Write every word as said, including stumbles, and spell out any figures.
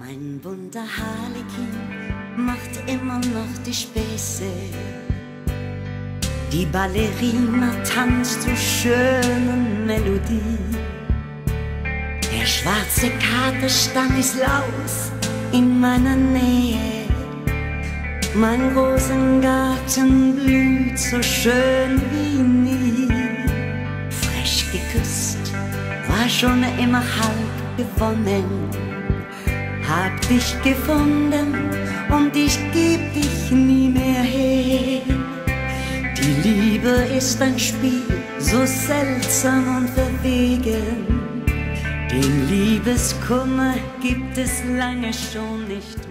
Mein bunter Harlekin macht immer noch die Späße. Die Ballerina tanzt zur schönen Melodie. Der schwarze Kater Stanislaus in meiner Nähe. Mein Rosengarten blüht so schön wie nie. Frisch geküsst, war schon immer halb gewonnen. Hab dich gefunden und ich geb dich nie mehr her. Die Liebe ist ein Spiel, so seltsam und verwegen. Den Liebeskummer gibt es lange schon nicht